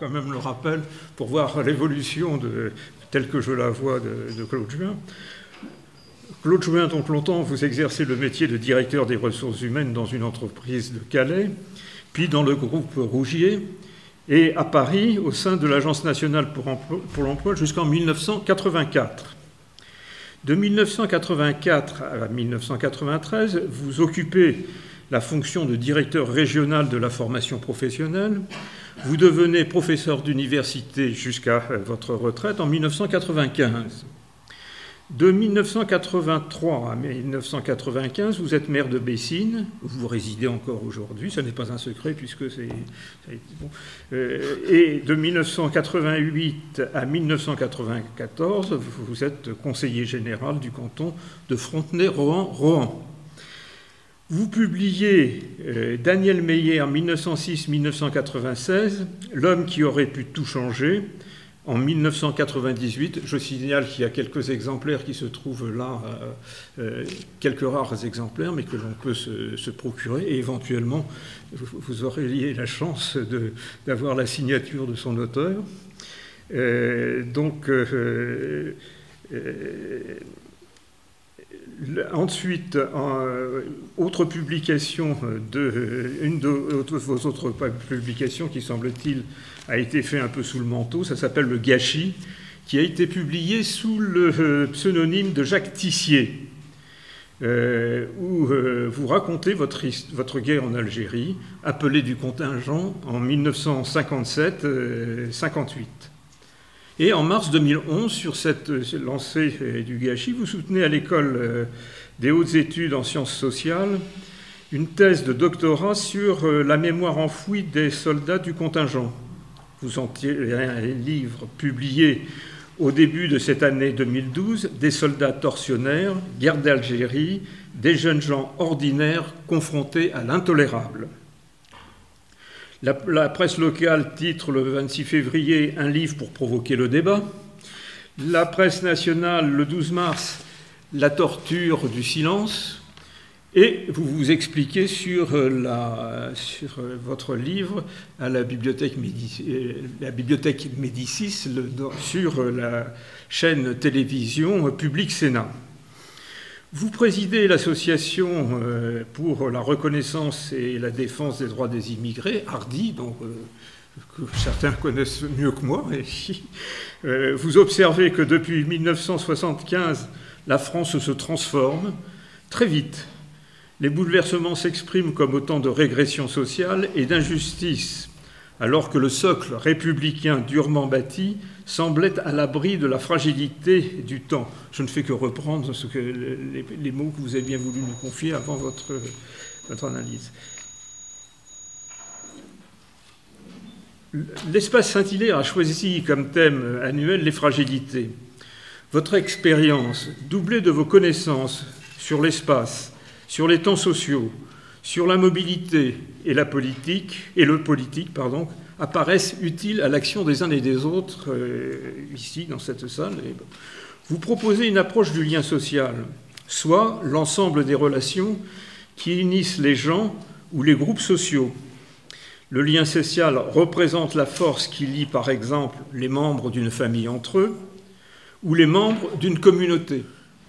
quand même le rappel pour voir l'évolution telle que je la vois de Claude Juin. Claude Juin, donc longtemps, vous exercez le métier de directeur des ressources humaines dans une entreprise de Calais, puis dans le groupe Rougier, et à Paris, au sein de l'Agence nationale pour l'emploi, jusqu'en 1984. De 1984 à 1993, vous occupez la fonction de directeur régional de la formation professionnelle. Vous devenez professeur d'université jusqu'à votre retraite en 1995. De 1983 à 1995, vous êtes maire de Bessines, vous résidez encore aujourd'hui, ce n'est pas un secret puisque c'est... Bon. Et de 1988 à 1994, vous êtes conseiller général du canton de Frontenay-Rohan. Vous publiez Daniel Meyer 1906-1996, L'homme qui aurait pu tout changer, en 1998. Je signale qu'il y a quelques exemplaires qui se trouvent là, quelques rares exemplaires, mais que l'on peut se procurer. Et éventuellement, vous auriez la chance d'avoir la signature de son auteur. Ensuite, autre publication une de vos autres publications qui, semble-t-il, a été fait un peu sous le manteau, ça s'appelle Le Gâchis, qui a été publié sous le pseudonyme de Jacques Tissier, où vous racontez votre guerre en Algérie, appelée du contingent en 1957-58. Et en mars 2011, sur cette lancée du Gâchis, vous soutenez à l'école des hautes études en sciences sociales une thèse de doctorat sur la mémoire enfouie des soldats du contingent. Vous en tirez un livre publié au début de cette année 2012, Des soldats tortionnaires, guerre d'Algérie, des jeunes gens ordinaires confrontés à l'intolérable. La presse locale titre le 26 février un livre pour provoquer le débat. La presse nationale, le 12 mars, la torture du silence. Et vous vous expliquez sur votre livre à la bibliothèque Médicis sur la chaîne télévision Public Sénat. Vous présidez l'association pour la reconnaissance et la défense des droits des immigrés, Hardy, donc, que certains connaissent mieux que moi. Vous observez que depuis 1975, la France se transforme très vite. Les bouleversements s'expriment comme autant de régression sociale et d'injustice, alors que le socle républicain durement bâti semblait à l'abri de la fragilité du temps. Je ne fais que reprendre les mots que vous avez bien voulu nous confier avant votre analyse. L'espace scintillaire a choisi comme thème annuel les fragilités. Votre expérience, doublée de vos connaissances sur l'espace, sur les temps sociaux, sur la mobilité et le politique, apparaissent utiles à l'action des uns et des autres, ici, dans cette salle. Vous proposez une approche du lien social, soit l'ensemble des relations qui unissent les gens ou les groupes sociaux. Le lien social représente la force qui lie, par exemple, les membres d'une famille entre eux ou les membres d'une communauté.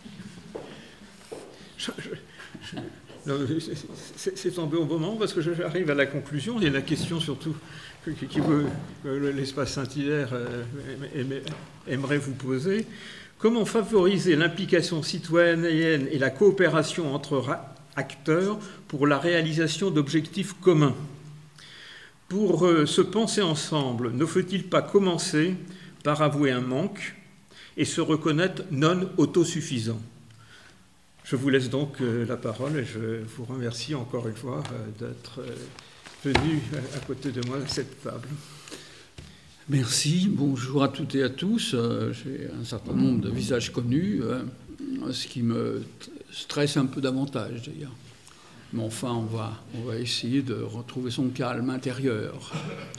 C'est un bon moment parce que j'arrive à la conclusion. Il y a la question surtout que l'espace scintillaire aimerait vous poser. Comment favoriser l'implication citoyenne et la coopération entre acteurs pour la réalisation d'objectifs communs? Pour se penser ensemble, ne faut-il pas commencer par avouer un manque et se reconnaître non autosuffisant? Je vous laisse donc la parole et je vous remercie encore une fois d'être venu à côté de moi à cette table. Merci, bonjour à toutes et à tous. J'ai un certain nombre de visages connus, ce qui me stresse un peu davantage d'ailleurs. Mais enfin, on va essayer de retrouver son calme intérieur.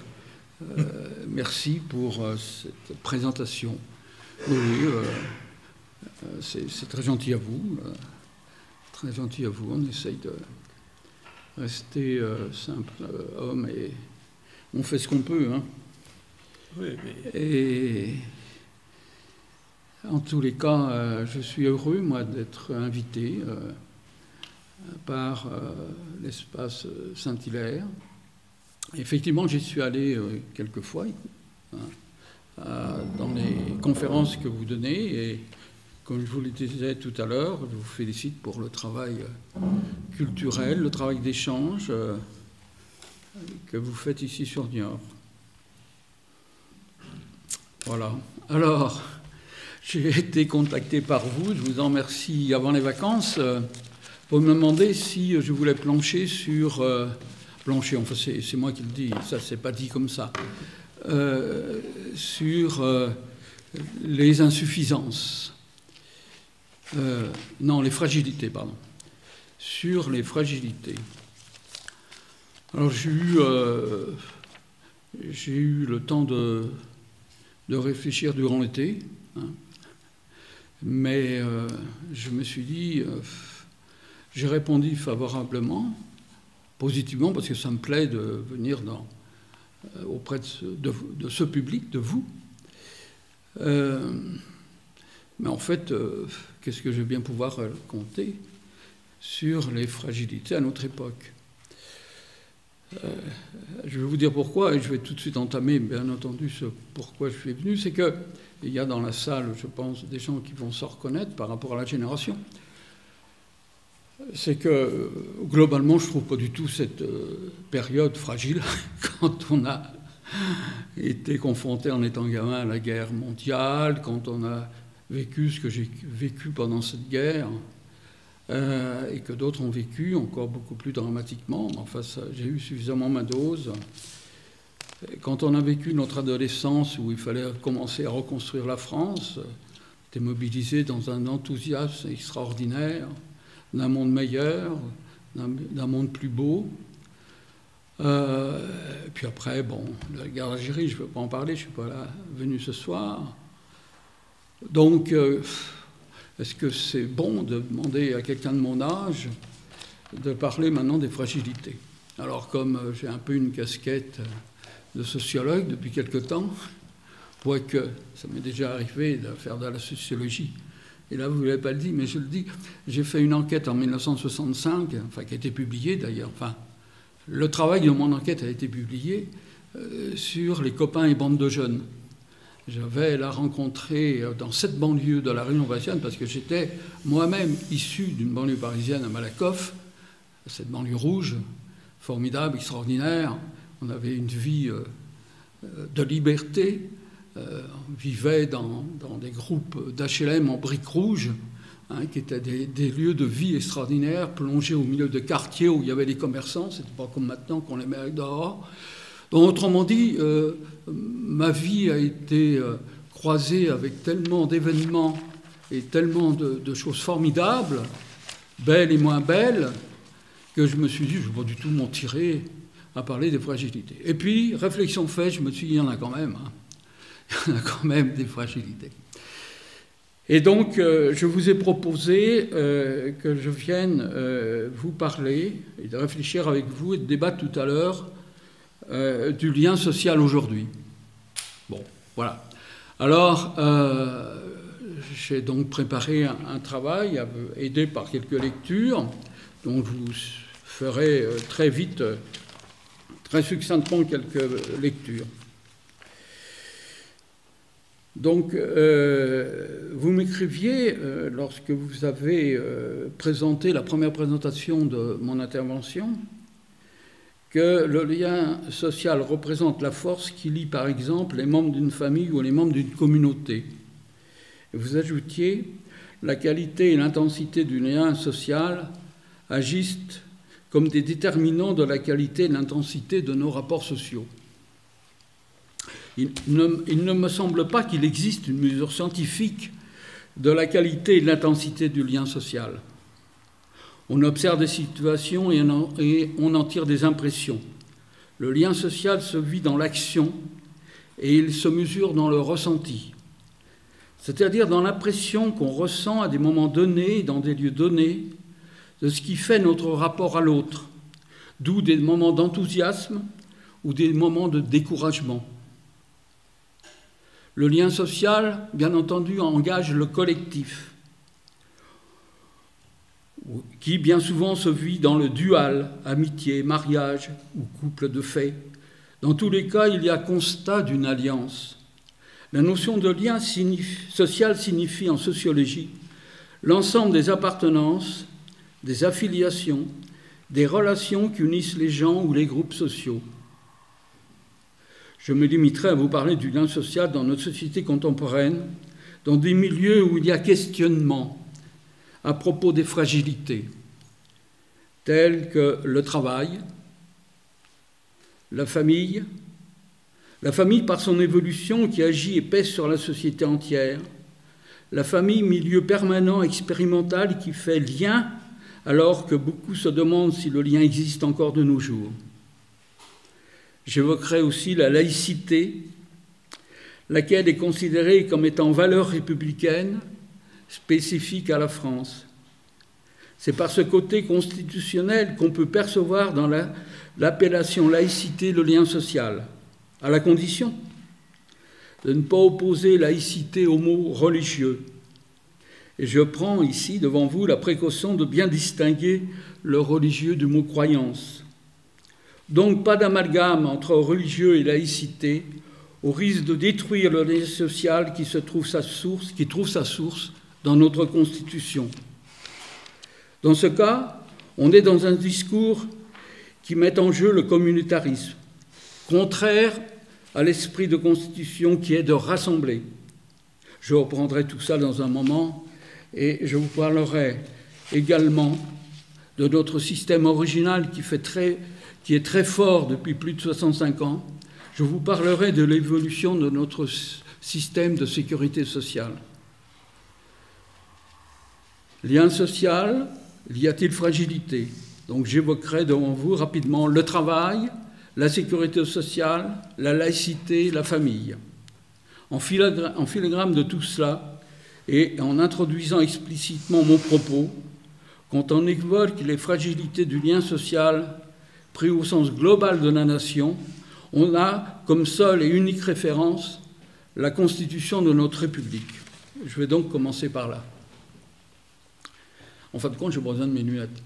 Merci pour cette présentation. Oui, c'est très gentil à vous. Très gentil à vous. On essaye de rester simple homme et on fait ce qu'on peut. Hein. Oui, mais... Et en tous les cas, je suis heureux, moi, d'être invité par l'espace Saint-Hilaire. Effectivement, j'y suis allé quelques fois dans les conférences que vous donnez. Et comme je vous le disais tout à l'heure, je vous félicite pour le travail culturel, le travail d'échange que vous faites ici sur Niort. Voilà. Alors, j'ai été contacté par vous, je vous en remercie avant les vacances, pour me demander si je voulais plancher sur... plancher, enfin c'est moi qui le dis, ça c'est pas dit comme ça, sur les insuffisances. Non, les fragilités, pardon. Sur les fragilités. Alors j'ai eu le temps de réfléchir durant l'été, hein, mais je me suis dit, j'ai répondu favorablement, positivement, parce que ça me plaît de venir auprès de ce public, de vous. Mais en fait, qu'est-ce que je vais bien pouvoir raconter sur les fragilités à notre époque? Je vais vous dire pourquoi, et je vais tout de suite entamer, bien entendu, ce pourquoi je suis venu. C'est qu'il y a dans la salle, je pense, des gens qui vont s'en reconnaître par rapport à la génération. C'est que, globalement, je ne trouve pas du tout cette période fragile quand on a été confronté en étant gamin à la guerre mondiale, quand on a vécu ce que j'ai vécu pendant cette guerre, et que d'autres ont vécu encore beaucoup plus dramatiquement. Enfin, j'ai eu suffisamment ma dose. Quand on a vécu notre adolescence où il fallait commencer à reconstruire la France, on était mobilisé dans un enthousiasme extraordinaire, d'un monde meilleur, d'un monde plus beau. Puis après, bon, la guerre d'Algérie, je ne veux pas en parler, je ne suis pas là venu ce soir. Donc, est-ce que c'est bon de demander à quelqu'un de mon âge de parler maintenant des fragilités? Alors, comme j'ai un peu une casquette de sociologue depuis quelque temps, quoique ça m'est déjà arrivé de faire de la sociologie, et là, vous ne l'avez pas dit, mais je le dis, j'ai fait une enquête en 1965, enfin, qui a été publiée d'ailleurs, enfin, le travail de mon enquête a été publié sur les copains et bandes de jeunes. J'avais là rencontré dans cette banlieue de la Réunion parisienne, parce que j'étais moi-même issu d'une banlieue parisienne à Malakoff, cette banlieue rouge, formidable, extraordinaire. On avait une vie de liberté. On vivait dans des groupes d'HLM en briques rouges, hein, qui étaient des lieux de vie extraordinaires, plongés au milieu de quartiers où il y avait des commerçants. C'était pas comme maintenant qu'on les met dehors. Donc, autrement dit, ma vie a été croisée avec tellement d'événements et tellement de choses formidables, belles et moins belles, que je me suis dit, je ne vais pas du tout m'en tirer à parler des fragilités. Et puis, réflexion faite, je me suis dit, il y en a quand même. Hein. Il y en a quand même des fragilités. Et donc, je vous ai proposé que je vienne vous parler et de réfléchir avec vous et de débattre tout à l'heure du lien social aujourd'hui. Bon, voilà. Alors, j'ai donc préparé un travail aidé par quelques lectures, dont je vous ferai très vite, très succinctement quelques lectures. Donc, vous m'écriviez, lorsque vous avez présenté la première présentation de mon intervention, que le lien social représente la force qui lie, par exemple, les membres d'une famille ou les membres d'une communauté. Et vous ajoutiez, la qualité et l'intensité du lien social agissent comme des déterminants de la qualité et de l'intensité de nos rapports sociaux. Il ne me semble pas qu'il existe une mesure scientifique de la qualité et de l'intensité du lien social. On observe des situations et on en tire des impressions. Le lien social se vit dans l'action et il se mesure dans le ressenti, c'est-à-dire dans l'impression qu'on ressent à des moments donnés, dans des lieux donnés, de ce qui fait notre rapport à l'autre, d'où des moments d'enthousiasme ou des moments de découragement. Le lien social, bien entendu, engage le collectif, qui bien souvent se vit dans le dual, amitié, mariage ou couple de fait. Dans tous les cas, il y a constat d'une alliance. La notion de lien social signifie en sociologie l'ensemble des appartenances, des affiliations, des relations qui unissent les gens ou les groupes sociaux. Je me limiterai à vous parler du lien social dans notre société contemporaine, dans des milieux où il y a questionnement à propos des fragilités, telles que le travail, la famille par son évolution qui agit et pèse sur la société entière, la famille, milieu permanent, expérimental qui fait lien alors que beaucoup se demandent si le lien existe encore de nos jours. J'évoquerai aussi la laïcité, laquelle est considérée comme étant valeur républicaine spécifique à la France. C'est par ce côté constitutionnel qu'on peut percevoir dans l'appellation laïcité le lien social, à la condition de ne pas opposer laïcité au mot religieux. Et je prends ici devant vous la précaution de bien distinguer le religieux du mot croyance. Donc pas d'amalgame entre religieux et laïcité, au risque de détruire le lien social qui trouve sa source dans notre Constitution. Dans ce cas, on est dans un discours qui met en jeu le communautarisme, contraire à l'esprit de Constitution qui est de rassembler. Je reprendrai tout ça dans un moment et je vous parlerai également de notre système original qui est très fort depuis plus de 65 ans. Je vous parlerai de l'évolution de notre système de sécurité sociale. Lien social, y a-t-il fragilité? Donc j'évoquerai devant vous rapidement le travail, la sécurité sociale, la laïcité, la famille. En filigrane de tout cela, et en introduisant explicitement mon propos, quand on évoque les fragilités du lien social pris au sens global de la nation, on a comme seule et unique référence la Constitution de notre République. Je vais donc commencer par là. En fin de compte, j'ai besoin de mes lunettes.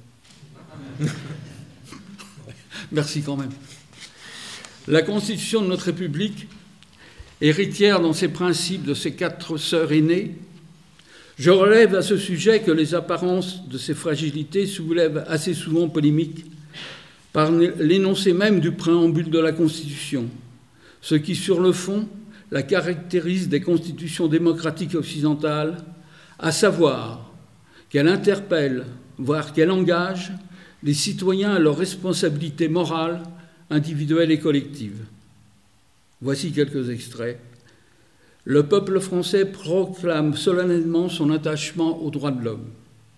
Merci quand même. La Constitution de notre République, héritière dans ses principes de ses 4 sœurs aînées, je relève à ce sujet que les apparences de ces fragilités soulèvent assez souvent polémique par l'énoncé même du préambule de la Constitution, ce qui, sur le fond, la caractérise des constitutions démocratiques occidentales, à savoir qu'elle interpelle, voire qu'elle engage les citoyens à leurs responsabilités morales, individuelles et collectives. Voici quelques extraits. Le peuple français proclame solennellement son attachement aux droits de l'homme.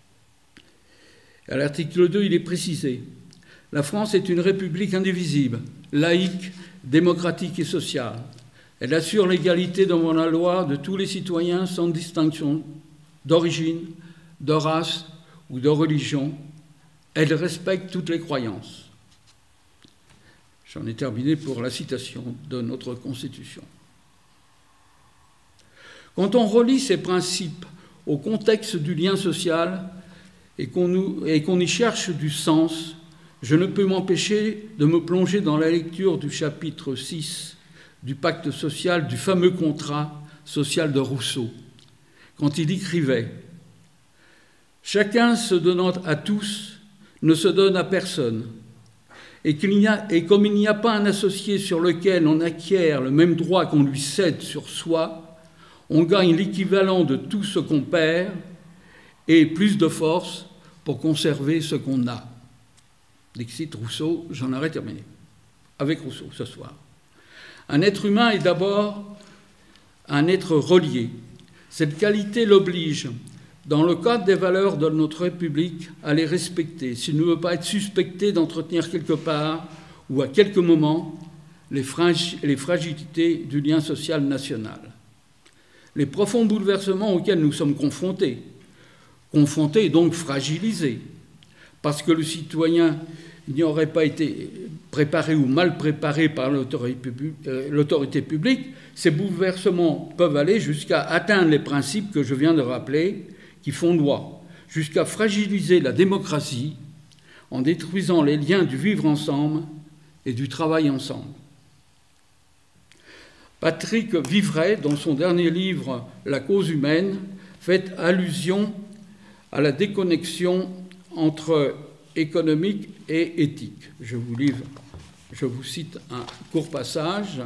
À l'article 2, il est précisé « La France est une république indivisible, laïque, démocratique et sociale. Elle assure l'égalité devant la loi de tous les citoyens sans distinction d'origine, de race ou de religion. Elle respecte toutes les croyances. » J'en ai terminé pour la citation de notre Constitution. Quand on relie ces principes au contexte du lien social et qu'on y cherche du sens, je ne peux m'empêcher de me plonger dans la lecture du chapitre 6 du pacte social, du fameux contrat social de Rousseau, quand il écrivait « Chacun se donnant à tous ne se donne à personne, et comme il n'y a pas un associé sur lequel on acquiert le même droit qu'on lui cède sur soi, on gagne l'équivalent de tout ce qu'on perd et plus de force pour conserver ce qu'on a. » Dixit Rousseau, j'en aurais terminé. Avec Rousseau, ce soir. Un être humain est d'abord un être relié. Cette qualité l'oblige, dans le cadre des valeurs de notre République, à les respecter, s'il ne veut pas être suspecté d'entretenir quelque part ou à quelques moments les fragilités du lien social national. Les profonds bouleversements auxquels nous sommes confrontés et donc fragilisés, parce que le citoyen il n'y aurait pas été préparé ou mal préparé par l'autorité publique, ces bouleversements peuvent aller jusqu'à atteindre les principes que je viens de rappeler, qui font loi, jusqu'à fragiliser la démocratie en détruisant les liens du vivre ensemble et du travail ensemble. Patrick Vivray, dans son dernier livre « La cause humaine », fait allusion à la déconnexion entre économique et éthique. Je vous cite un court passage.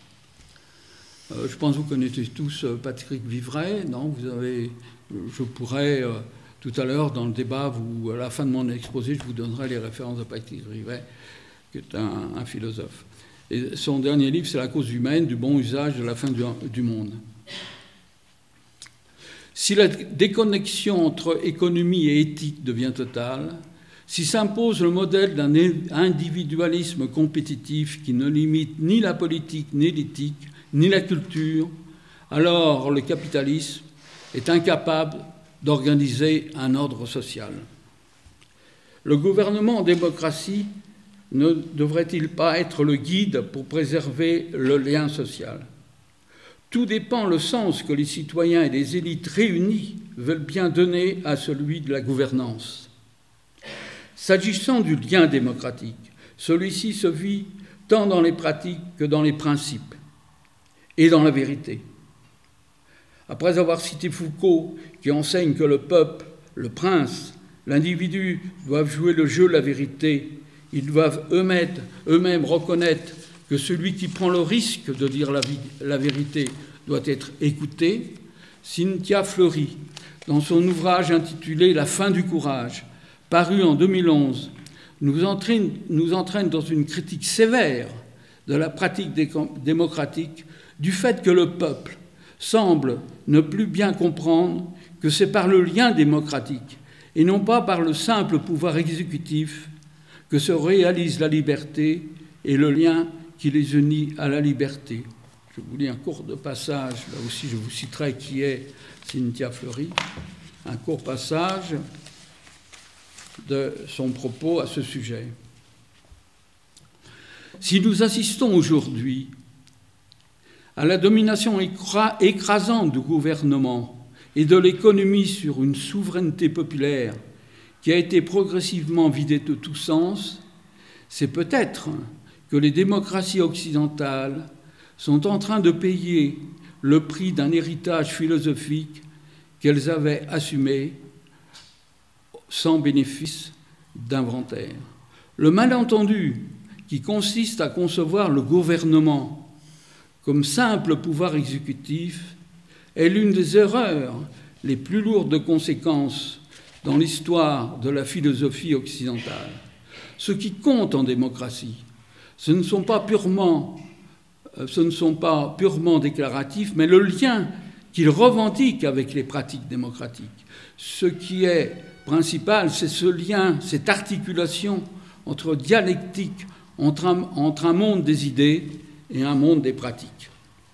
Je pense que vous connaissez tous Patrick Vivray, non? Je pourrais, tout à l'heure, dans le débat, à la fin de mon exposé, je vous donnerai les références de Patrick Vivray, qui est un philosophe. Et son dernier livre, c'est « La cause humaine, du bon usage de la fin du monde ». Si la déconnexion entre économie et éthique devient totale, si s'impose le modèle d'un individualisme compétitif qui ne limite ni la politique, ni l'éthique, ni la culture, alors le capitalisme est incapable d'organiser un ordre social. Le gouvernement en démocratie ne devrait-il pas être le guide pour préserver le lien social ? Tout dépend le sens que les citoyens et les élites réunis veulent bien donner à celui de la gouvernance. S'agissant du lien démocratique, celui-ci se vit tant dans les pratiques que dans les principes et dans la vérité. Après avoir cité Foucault, qui enseigne que le peuple, le prince, l'individu doivent jouer le jeu de la vérité, ils doivent eux-mêmes reconnaître que celui qui prend le risque de dire la vérité doit être écouté, Cynthia Fleury, dans son ouvrage intitulé « La fin du courage », paru en 2011, nous entraîne dans une critique sévère de la pratique démocratique du fait que le peuple semble ne plus bien comprendre que c'est par le lien démocratique et non pas par le simple pouvoir exécutif que se réalise la liberté et le lien qui les unit à la liberté. Je vous lis un court passage, là aussi je vous citerai qui est Cynthia Fleury, un court passage de son propos à ce sujet. Si nous assistons aujourd'hui à la domination écrasante du gouvernement et de l'économie sur une souveraineté populaire qui a été progressivement vidée de tout sens, c'est peut-être que les démocraties occidentales sont en train de payer le prix d'un héritage philosophique qu'elles avaient assumé sans bénéfice d'inventaire. Le malentendu qui consiste à concevoir le gouvernement comme simple pouvoir exécutif est l'une des erreurs les plus lourdes de conséquences dans l'histoire de la philosophie occidentale. Ce qui compte en démocratie, ce ne sont pas purement déclaratifs, mais le lien qu'ils revendiquent avec les pratiques démocratiques. Ce qui est principal, c'est ce lien, cette articulation entre dialectique, entre un monde des idées et un monde des pratiques.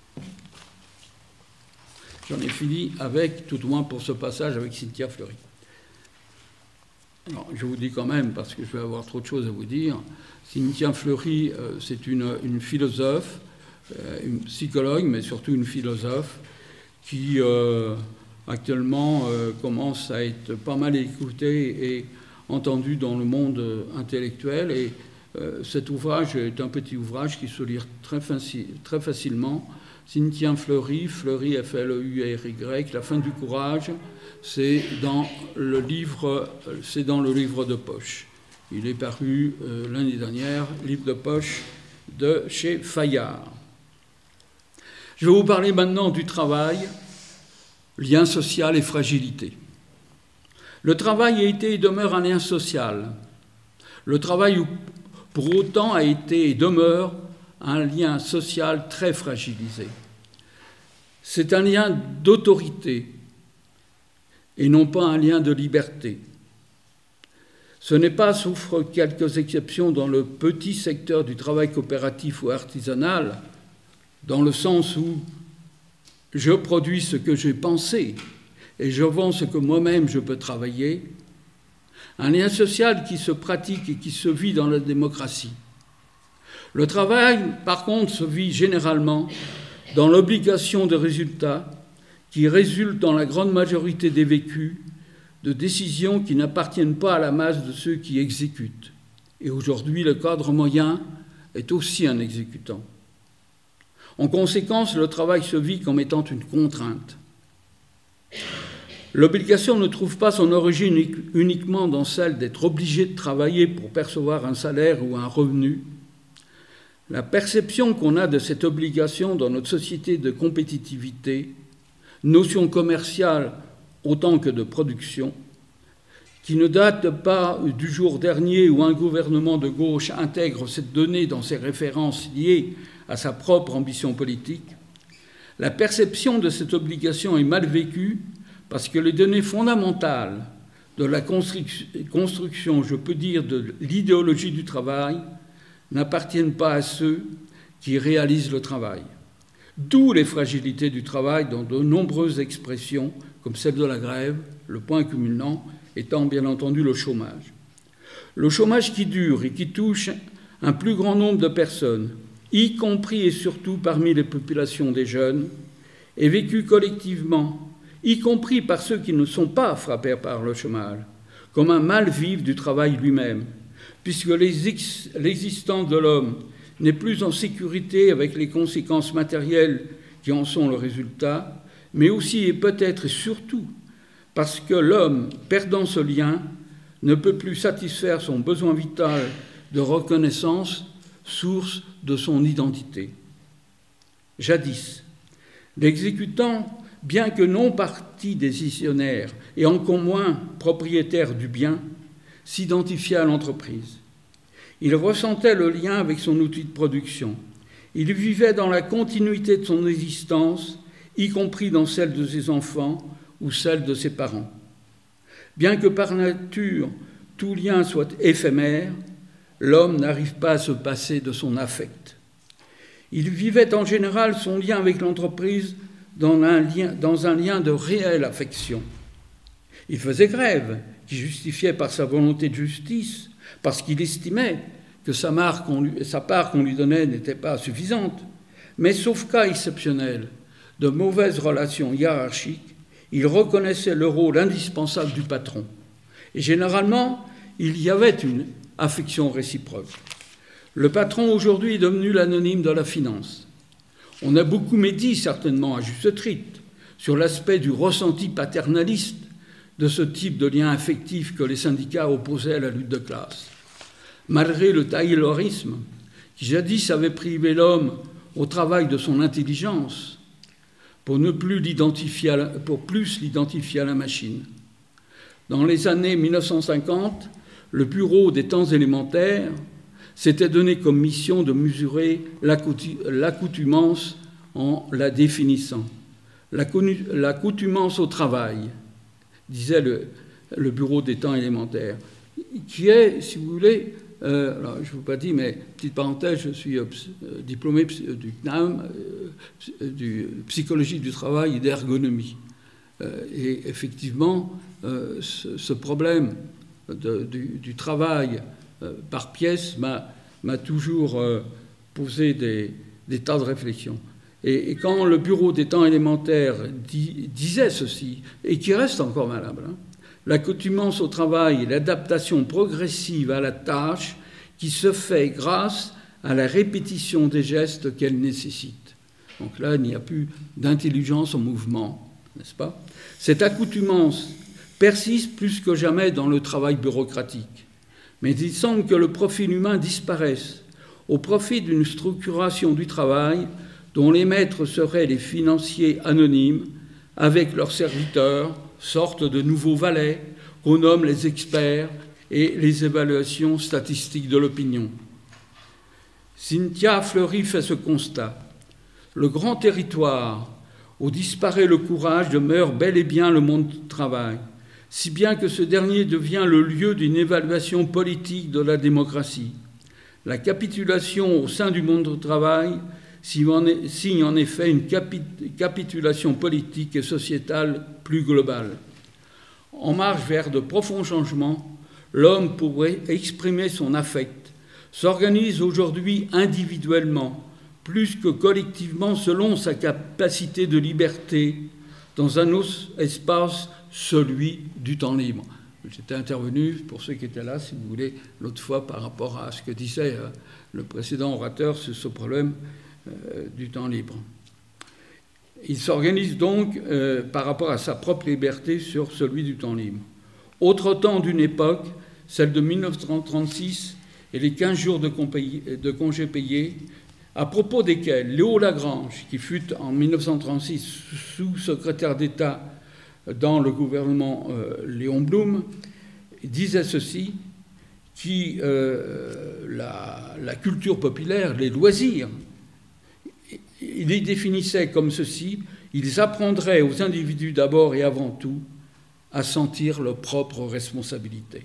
J'en ai fini avec, tout au moins pour ce passage, avec Cynthia Fleury. Alors, je vous dis quand même, parce que je vais avoir trop de choses à vous dire, Cynthia Fleury, c'est une philosophe, une psychologue, mais surtout une philosophe, qui actuellement commence à être pas mal écoutée et entendue dans le monde intellectuel. Et cet ouvrage est un petit ouvrage qui se lit très facilement. Cynthia Fleury, F-L-E-U-R-Y, La fin du courage, c'est dans le livre de poche. Il est paru l'année dernière, livre de poche de chez Fayard. Je vais vous parler maintenant du travail, lien social et fragilité. Le travail a été et demeure un lien social. Le travail, pour autant, a été et demeure un lien social très fragilisé. C'est un lien d'autorité et non pas un lien de liberté. Ce n'est pas, sauf quelques exceptions, dans le petit secteur du travail coopératif ou artisanal, dans le sens où je produis ce que j'ai pensé et je vends ce que moi-même je peux travailler, Un lien social qui se pratique et qui se vit dans la démocratie. Le travail, par contre, se vit généralement dans l'obligation de résultats qui résulte dans la grande majorité des vécus de décisions qui n'appartiennent pas à la masse de ceux qui exécutent. Et aujourd'hui, le cadre moyen est aussi un exécutant. En conséquence, le travail se vit comme étant une contrainte. L'obligation ne trouve pas son origine uniquement dans celle d'être obligé de travailler pour percevoir un salaire ou un revenu. La perception qu'on a de cette obligation dans notre société de compétitivité, notion commerciale autant que de production, qui ne date pas du jour dernier où un gouvernement de gauche intègre cette donnée dans ses références liées à sa propre ambition politique, la perception de cette obligation est mal vécue parce que les données fondamentales de la construction, je peux dire, de l'idéologie du travail, n'appartiennent pas à ceux qui réalisent le travail. D'où les fragilités du travail dans de nombreuses expressions, comme celle de la grève, le point culminant étant bien entendu le chômage. Le chômage qui dure et qui touche un plus grand nombre de personnes, y compris et surtout parmi les populations des jeunes, est vécu collectivement, y compris par ceux qui ne sont pas frappés par le chômage, comme un mal-vivre du travail lui-même, puisque l'existence de l'homme n'est plus en sécurité avec les conséquences matérielles qui en sont le résultat, mais aussi et peut-être et surtout parce que l'homme, perdant ce lien, ne peut plus satisfaire son besoin vital de reconnaissance, source de son identité. Jadis, l'exécutant, bien que non partie décisionnaire et encore moins propriétaire du bien, s'identifiait à l'entreprise. Il ressentait le lien avec son outil de production. Il vivait dans la continuité de son existence, y compris dans celle de ses enfants ou celle de ses parents. Bien que par nature tout lien soit éphémère, l'homme n'arrive pas à se passer de son affect. Il vivait en général son lien avec l'entreprise dans un lien de réelle affection. Il faisait grève, qui justifiait par sa volonté de justice, parce qu'il estimait que sa part qu'on lui donnait n'était pas suffisante. Mais sauf cas exceptionnel de mauvaises relations hiérarchiques, il reconnaissait le rôle indispensable du patron. Et généralement, il y avait une affection réciproque. Le patron aujourd'hui est devenu l'anonyme de la finance. On a beaucoup médit, certainement à juste titre, sur l'aspect du ressenti paternaliste de ce type de lien affectif que les syndicats opposaient à la lutte de classe. Malgré le taylorisme, qui jadis avait privé l'homme au travail de son intelligence, pour plus l'identifier à la machine. Dans les années 1950, le Bureau des temps élémentaires s'était donné comme mission de mesurer l'accoutumance en la définissant. L'accoutumance au travail, disait le Bureau des temps élémentaires, qui est, si vous voulez, alors je ne vous ai pas dit, mais petite parenthèse, je suis diplômé du CNAM, du psychologie du travail et d'ergonomie. Et effectivement, ce problème du travail par pièce m'a toujours posé des tas de réflexions. Et quand le Bureau des temps élémentaires disait ceci, et qui reste encore valable, l'accoutumance au travail et l'adaptation progressive à la tâche qui se fait grâce à la répétition des gestes qu'elle nécessite. Donc là, il n'y a plus d'intelligence en mouvement, n'est-ce pas? Cette accoutumance persiste plus que jamais dans le travail bureaucratique. Mais il semble que le profil humain disparaisse au profit d'une structuration du travail dont les maîtres seraient les financiers anonymes avec leurs serviteurs, sorte de nouveaux valets qu'on nomme les experts et les évaluations statistiques de l'opinion. Cynthia Fleury fait ce constat. Le grand territoire où disparaît le courage demeure bel et bien le monde du travail, si bien que ce dernier devient le lieu d'une évaluation politique de la démocratie. La capitulation au sein du monde du travail signe en effet une capitulation politique et sociétale plus globale. En marche vers de profonds changements, l'homme pourrait exprimer son affect, s'organise aujourd'hui individuellement, plus que collectivement selon sa capacité de liberté, dans un autre espace, celui du temps libre. J'étais intervenu, pour ceux qui étaient là, si vous voulez, l'autre fois par rapport à ce que disait le précédent orateur sur ce problème du temps libre. Il s'organise donc par rapport à sa propre liberté sur celui du temps libre. Autre temps d'une époque, celle de 1936 et les 15 jours de congés payés, à propos desquels Léo Lagrange, qui fut en 1936 sous-secrétaire d'État dans le gouvernement Léon Blum, disait ceci, la culture populaire, les loisirs, il les définissait comme ceci: ils apprendraient aux individus d'abord et avant tout à sentir leur propre responsabilité.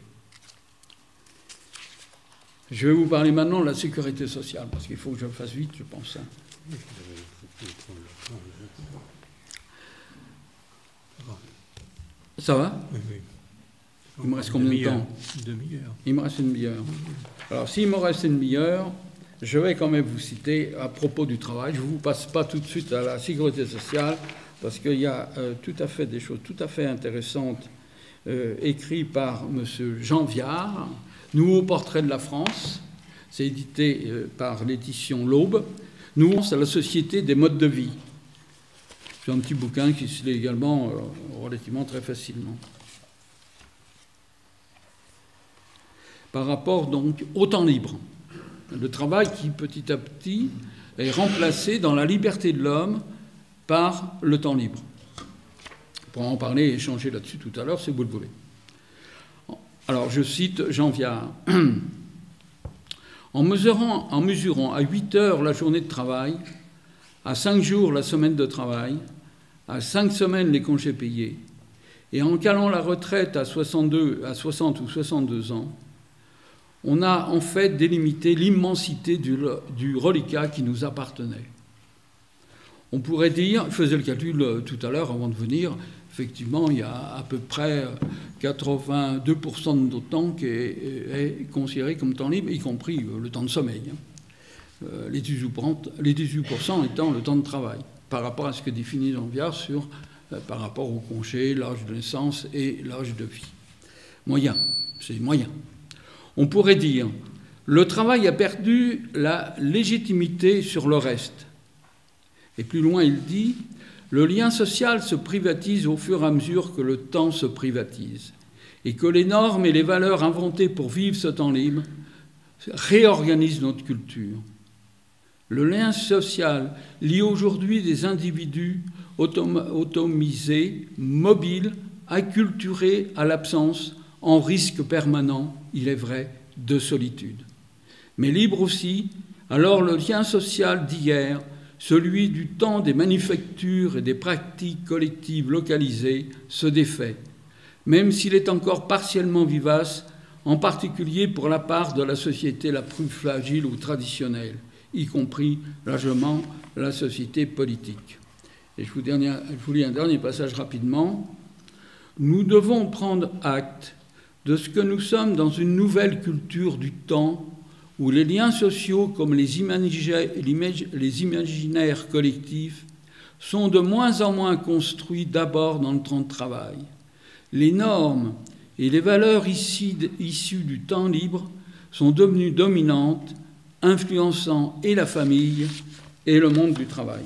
Je vais vous parler maintenant de la sécurité sociale, parce qu'il faut que je le fasse vite, je pense. Ça va? Oui. Il me reste combien de temps? Une demi-heure. Il me reste une demi-heure. Alors, s'il me reste une demi-heure, je vais quand même vous citer à propos du travail. Je ne vous passe pas tout de suite à la sécurité sociale, parce qu'il y a tout à fait des choses tout à fait intéressantes écrites par M. Jean Viard, Nouveau portrait de la France. C'est édité par l'édition L'Aube. Nous, c'est la société des modes de vie. C'est un petit bouquin qui se lit également relativement très facilement. Par rapport donc au temps libre, le travail qui petit à petit est remplacé dans la liberté de l'homme par le temps libre. On pourra en parler et échanger là-dessus tout à l'heure si vous le voulez. Alors je cite Jean Viard. En mesurant à 8 heures la journée de travail, à 5 jours la semaine de travail, à 5 semaines les congés payés, et en calant la retraite à 60 ou 62 ans, on a en fait délimité l'immensité du reliquat qui nous appartenait. On pourrait dire, je faisais le calcul tout à l'heure avant de venir, effectivement, il y a à peu près 82% de notre temps qui est considéré comme temps libre, y compris le temps de sommeil. Les 18% étant le temps de travail, par rapport à ce que définit Jean Viard par rapport au congé, l'âge de naissance et l'âge de vie. Moyen, c'est moyen. On pourrait dire, le travail a perdu la légitimité sur le reste. Et plus loin, il dit, le lien social se privatise au fur et à mesure que le temps se privatise, et que les normes et les valeurs inventées pour vivre ce temps libre réorganisent notre culture. Le lien social lie aujourd'hui des individus automisés, mobiles, acculturés à l'absence, en risque permanent, il est vrai, de solitude. Mais libre aussi, alors le lien social d'hier, celui du temps des manufactures et des pratiques collectives localisées, se défait, même s'il est encore partiellement vivace, en particulier pour la part de la société la plus fragile ou traditionnelle, y compris largement la société politique. Et je vous lis un dernier passage rapidement. Nous devons prendre acte de ce que nous sommes dans une nouvelle culture du temps où les liens sociaux comme les imaginaires collectifs sont de moins en moins construits d'abord dans le temps de travail. Les normes et les valeurs issues du temps libre sont devenues dominantes, influençant et la famille et le monde du travail.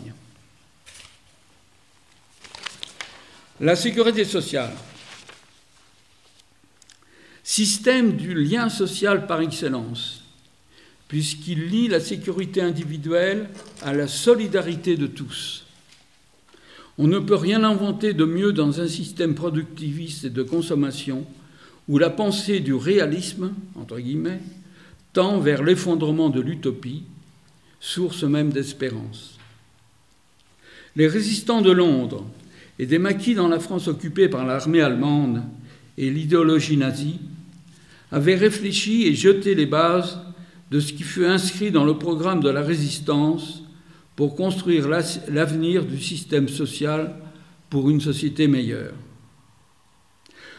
La sécurité sociale. Système du lien social par excellence, puisqu'il lie la sécurité individuelle à la solidarité de tous. On ne peut rien inventer de mieux dans un système productiviste et de consommation où la pensée du réalisme, entre guillemets, tend vers l'effondrement de l'utopie, source même d'espérance. Les résistants de Londres et des maquis dans la France occupée par l'armée allemande et l'idéologie nazie avaient réfléchi et jeté les bases de ce qui fut inscrit dans le programme de la résistance pour construire l'avenir du système social pour une société meilleure.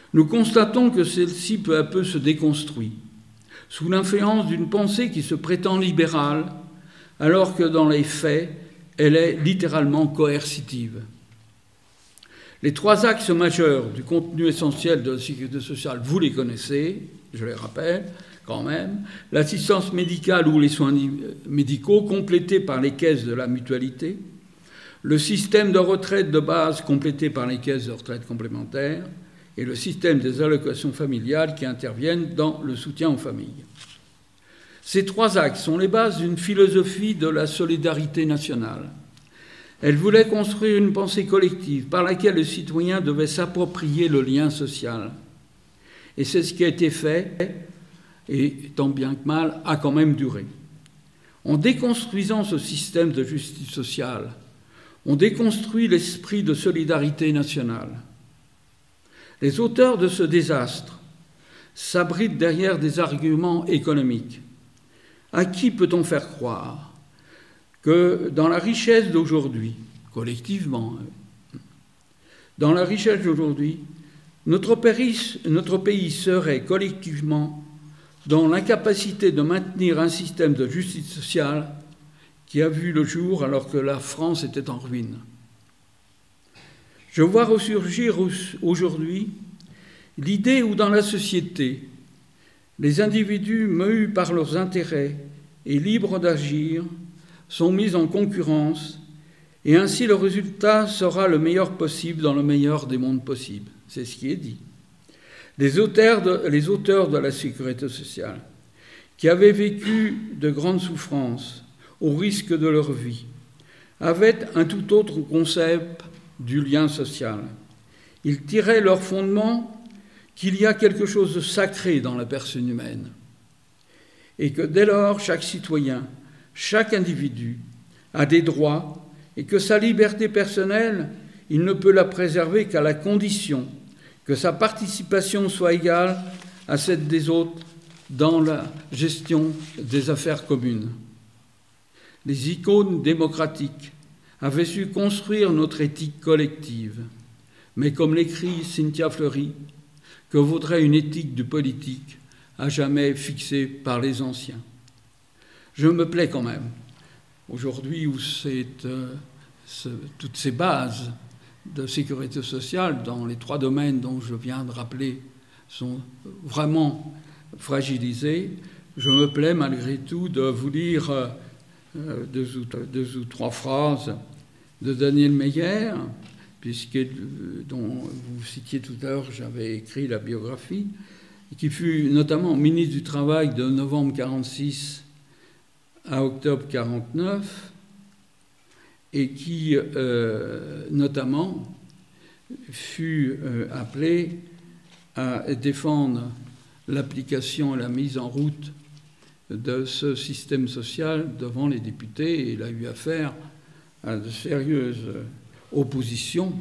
nous constatons que celle-ci peu à peu se déconstruit, sous l'influence d'une pensée qui se prétend libérale, alors que dans les faits, elle est littéralement coercitive. Les 3 axes majeurs du contenu essentiel de la sécurité sociale, vous les connaissez, je les rappelle quand même. L'assistance médicale ou les soins médicaux complétés par les caisses de la mutualité, le système de retraite de base complété par les caisses de retraite complémentaires et le système des allocations familiales qui interviennent dans le soutien aux familles. Ces 3 axes sont les bases d'une philosophie de la solidarité nationale. Elle voulait construire une pensée collective par laquelle le citoyen devait s'approprier le lien social. Et c'est ce qui a été fait, et tant bien que mal, a quand même duré. En déconstruisant ce système de justice sociale, on déconstruit l'esprit de solidarité nationale. Les auteurs de ce désastre s'abritent derrière des arguments économiques. À qui peut-on faire croire que dans la richesse d'aujourd'hui, collectivement, dans la richesse d'aujourd'hui, notre pays serait collectivement dans l'incapacité de maintenir un système de justice sociale qui a vu le jour alors que la France était en ruine. Je vois ressurgir aujourd'hui l'idée où dans la société, les individus mus par leurs intérêts et libres d'agir sont mis en concurrence et ainsi le résultat sera le meilleur possible dans le meilleur des mondes possibles. C'est ce qui est dit. Les auteurs de la sécurité sociale, qui avaient vécu de grandes souffrances au risque de leur vie, avaient un tout autre concept du lien social. Ils tiraient leur fondement qu'il y a quelque chose de sacré dans la personne humaine et que dès lors, chaque citoyen, chaque individu a des droits et que sa liberté personnelle, il ne peut la préserver qu'à la condition que sa participation soit égale à celle des autres dans la gestion des affaires communes. Les icônes démocratiques avaient su construire notre éthique collective, mais comme l'écrit Cynthia Fleury, que vaudrait une éthique du politique à jamais fixée par les anciens. Je me plais quand même, aujourd'hui où toutes ces bases de sécurité sociale dans les 3 domaines dont je viens de rappeler sont vraiment fragilisées, je me plais malgré tout de vous lire 2 ou 3 phrases de Daniel Meyer, dont vous citiez tout à l'heure, j'avais écrit la biographie, qui fut notamment ministre du Travail de novembre 1946 à octobre 1949, et qui, notamment, fut appelé à défendre l'application et la mise en route de ce système social devant les députés, et il a eu affaire à de sérieuses oppositions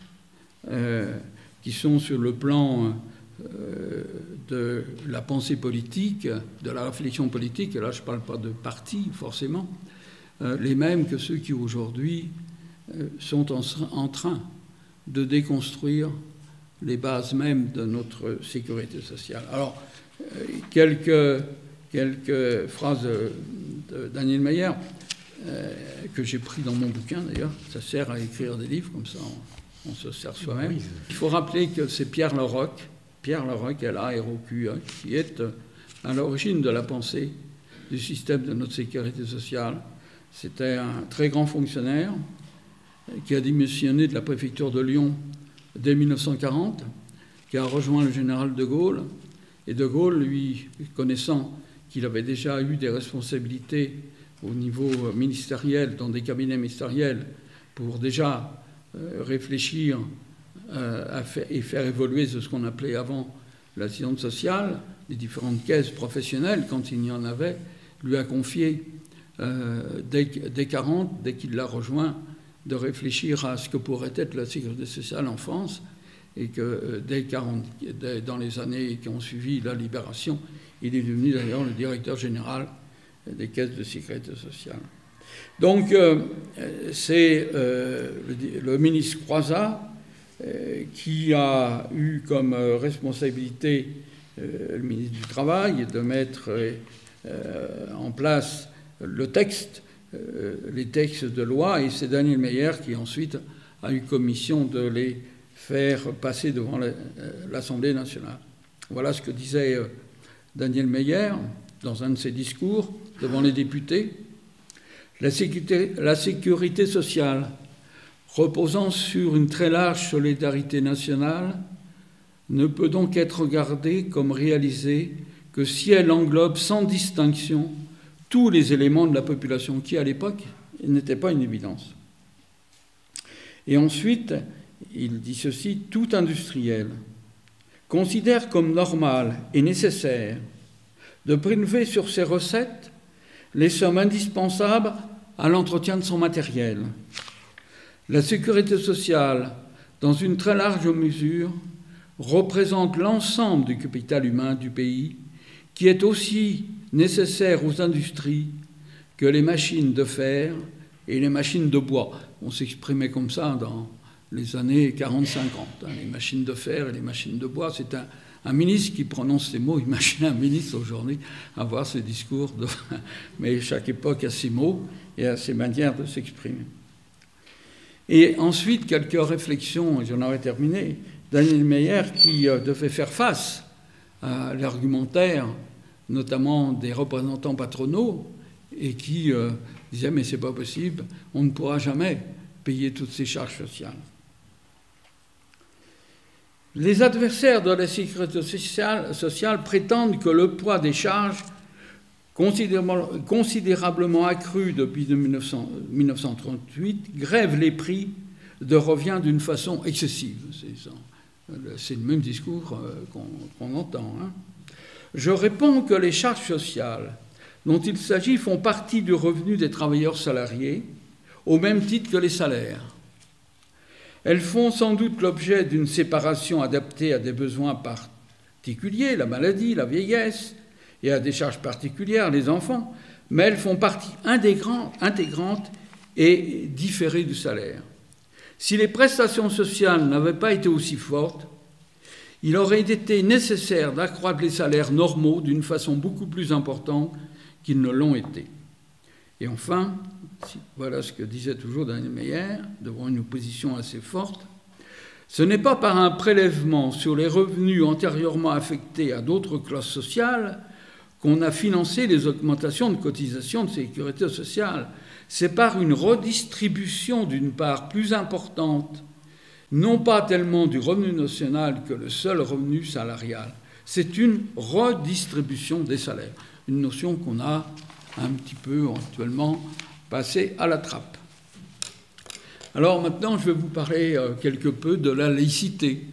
qui sont sur le plan de la pensée politique, de la réflexion politique, et là je ne parle pas de parti forcément, les mêmes que ceux qui aujourd'hui sont en train de déconstruire les bases mêmes de notre sécurité sociale. Alors, quelques phrases de Daniel Meyer que j'ai pris dans mon bouquin d'ailleurs, ça sert à écrire des livres, comme ça on se sert soi-même. Oui. Il faut rappeler que c'est Pierre Leroc, L-A-R-O-Q, qui est à l'origine de la pensée du système de notre sécurité sociale. C'était un très grand fonctionnaire qui a démissionné de la préfecture de Lyon dès 1940, qui a rejoint le général de Gaulle. Et de Gaulle, lui, connaissant qu'il avait déjà eu des responsabilités au niveau ministériel, dans des cabinets ministériels, pour déjà réfléchir et faire évoluer ce qu'on appelait avant l'assistance sociale, les différentes caisses professionnelles, quand il y en avait, lui a confié, dès 1940, dès qu'il l'a rejoint, de réfléchir à ce que pourrait être la sécurité sociale en France, et que dans les années qui ont suivi la libération, il est devenu d'ailleurs le directeur général des caisses de sécurité sociale. Donc, c'est le ministre Croizat qui a eu comme responsabilité le ministre du Travail de mettre en place le texte, les textes de loi, et c'est Daniel Meyer qui ensuite a eu commission de les faire passer devant l'Assemblée nationale. Voilà ce que disait Daniel Meyer dans un de ses discours devant les députés. La sécurité sociale, reposant sur une très large solidarité nationale, ne peut donc être regardée comme réalisée que si elle englobe sans distinction tous les éléments de la population, qui à l'époque n'était pas une évidence. Et ensuite, il dit ceci: tout industriel considère comme normal et nécessaire de prélever sur ses recettes les sommes indispensables à l'entretien de son matériel. La sécurité sociale, dans une très large mesure, représente l'ensemble du capital humain du pays, qui est aussi nécessaire aux industries que les machines de fer et les machines de bois. On s'exprimait comme ça dans les années 40-50. Les machines de fer et les machines de bois, c'est un ministre qui prononce ces mots. Imaginez un ministre aujourd'hui avoir ce discours. Mais chaque époque a ses mots et a ses manières de s'exprimer. Et ensuite, quelques réflexions, et j'en aurais terminé. Daniel Meyer, qui devait faire face à l'argumentaire, notamment des représentants patronaux, et qui disait « mais c'est pas possible, on ne pourra jamais payer toutes ces charges sociales ». Les adversaires de la sécurité sociale prétendent que le poids des charges, considérablement accru depuis 1938, grève les prix de revient d'une façon excessive. C'est le même discours qu'on entend. Je réponds que les charges sociales dont il s'agit font partie du revenu des travailleurs salariés, au même titre que les salaires. Elles font sans doute l'objet d'une séparation adaptée à des besoins particuliers, la maladie, la vieillesse, et à des charges particulières, les enfants, mais elles font partie intégrante et différée du salaire. Si les prestations sociales n'avaient pas été aussi fortes, il aurait été nécessaire d'accroître les salaires normaux d'une façon beaucoup plus importante qu'ils ne l'ont été. Et enfin, voilà ce que disait toujours Daniel Meyer, devant une opposition assez forte, ce n'est pas par un prélèvement sur les revenus antérieurement affectés à d'autres classes sociales qu'on a financé les augmentations de cotisations de sécurité sociale. C'est par une redistribution d'une part plus importante, non pas tellement du revenu national que le seul revenu salarial. C'est une redistribution des salaires, une notion qu'on a un petit peu actuellement passée à la trappe. Alors maintenant, je vais vous parler quelque peu de la laïcité.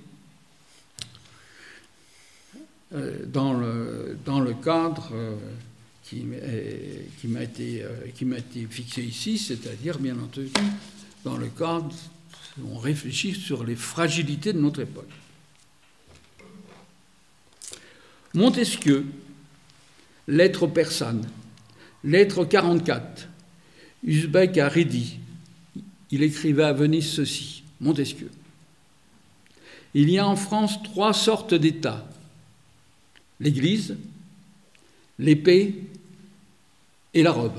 Dans le cadre qui m'a été fixé ici, c'est-à-dire, bien entendu, dans le cadre où on réfléchit sur les fragilités de notre époque. Montesquieu, lettre persane, lettre 44, Usbek à Redi, il écrivait à Venise ceci, Montesquieu. Il y a en France 3 sortes d'États: l'Église, l'épée et la robe.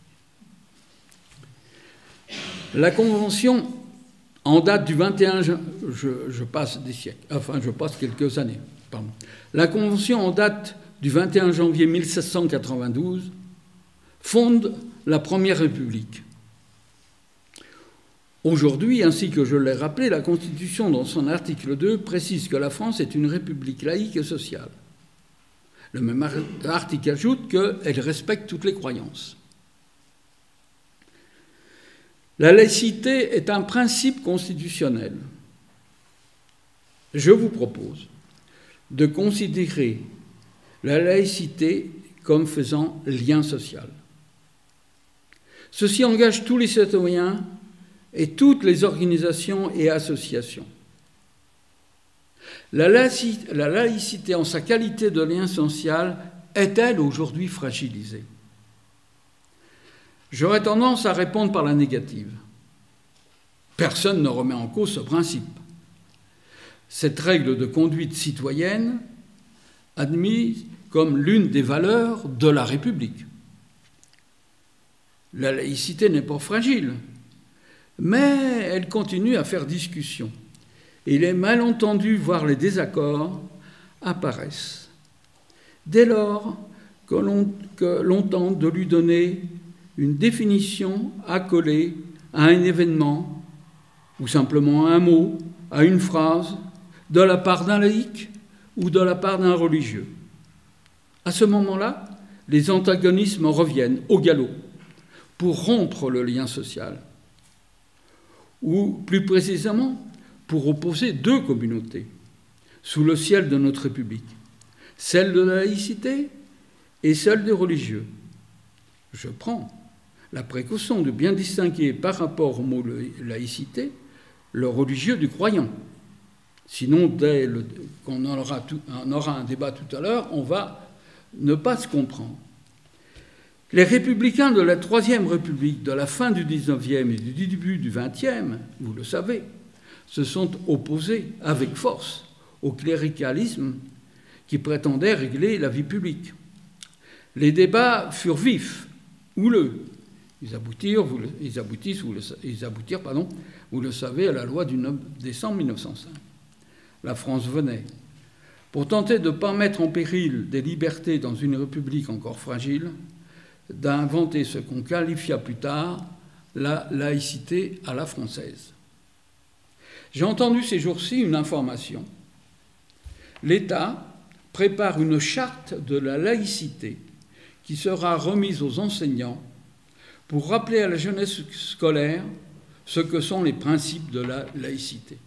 La Convention, en date du 21... Je passe des siècles, enfin je passe quelques années, pardon. La Convention, en date du 21 janvier 1792, fonde la Première République. Aujourd'hui, ainsi que je l'ai rappelé, la Constitution, dans son article 2, précise que la France est une république laïque et sociale. Le même article ajoute qu'elle respecte toutes les croyances. La laïcité est un principe constitutionnel. Je vous propose de considérer la laïcité comme faisant lien social. Ceci engage tous les citoyens et toutes les organisations et associations. La laïcité, en sa qualité de lien social, est-elle aujourd'hui fragilisée? J'aurais tendance à répondre par la négative. Personne ne remet en cause ce principe. cette règle de conduite citoyenne admise comme l'une des valeurs de la République. La laïcité n'est pas fragile, mais elle continue à faire discussion. Et les malentendus, voire les désaccords, apparaissent. Dès lors que l'on tente de lui donner une définition accolée à un événement, ou simplement à un mot, à une phrase, de la part d'un laïc ou de la part d'un religieux. À ce moment-là, les antagonismes reviennent au galop pour rompre le lien social, ou plus précisément pour opposer deux communautés sous le ciel de notre République, celle de la laïcité et celle des religieux. Je prends la précaution de bien distinguer par rapport au mot laïcité le religieux du croyant. Sinon, dès qu'on aura un débat tout à l'heure, on va ne pas se comprendre. Les républicains de la Troisième République, de la fin du XIXe et du début du XXe, vous le savez, se sont opposés avec force au cléricalisme qui prétendait régler la vie publique. Les débats furent vifs, houleux. Ils aboutirent, vous le savez, à la loi du 9 décembre 1905. La France venait, pour tenter de ne pas mettre en péril des libertés dans une république encore fragile, d'inventer ce qu'on qualifia plus tard la laïcité à la française. J'ai entendu ces jours-ci une information. L'État prépare une charte de la laïcité qui sera remise aux enseignants pour rappeler à la jeunesse scolaire ce que sont les principes de la laïcité.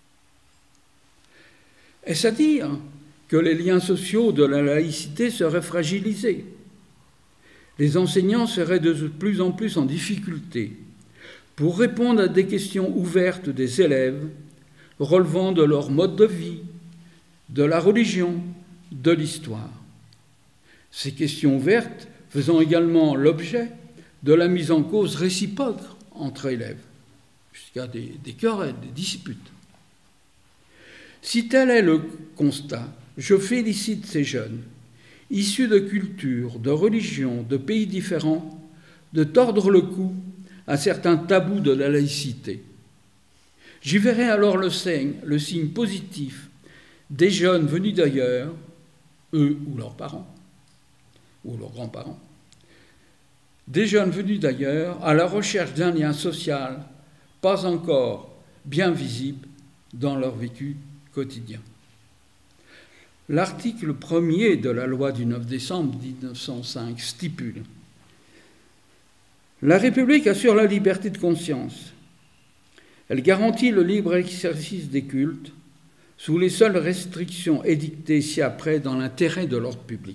Est-ce à dire que les liens sociaux de la laïcité seraient fragilisés? Les enseignants seraient de plus en plus en difficulté pour répondre à des questions ouvertes des élèves relevant de leur mode de vie, de la religion, de l'histoire. Ces questions ouvertes faisant également l'objet de la mise en cause réciproque entre élèves, jusqu'à des querelles, des disputes. Si tel est le constat, je félicite ces jeunes, issus de cultures, de religions, de pays différents, de tordre le cou à certains tabous de la laïcité. J'y verrai alors le signe positif des jeunes venus d'ailleurs, eux ou leurs parents, ou leurs grands-parents, des jeunes venus d'ailleurs à la recherche d'un lien social pas encore bien visible dans leur vécu quotidien. L'article 1er de la loi du 9 décembre 1905 stipule « La République assure la liberté de conscience. Elle garantit le libre exercice des cultes sous les seules restrictions édictées ci-après dans l'intérêt de l'ordre public. »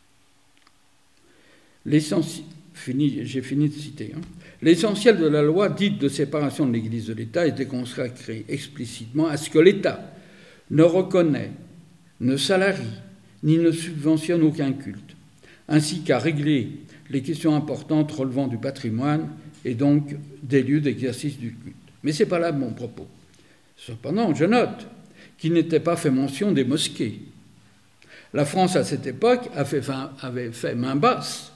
J'ai fini de citer. L'essentiel de la loi dite de séparation de l'Église de l'État était consacré explicitement à ce que l'État ne reconnaît, ne salarie, ni ne subventionne aucun culte, ainsi qu'à régler les questions importantes relevant du patrimoine et donc des lieux d'exercice du culte. Mais ce n'est pas là mon propos. Cependant, je note qu'il n'était pas fait mention des mosquées. La France, à cette époque, avait fait main basse,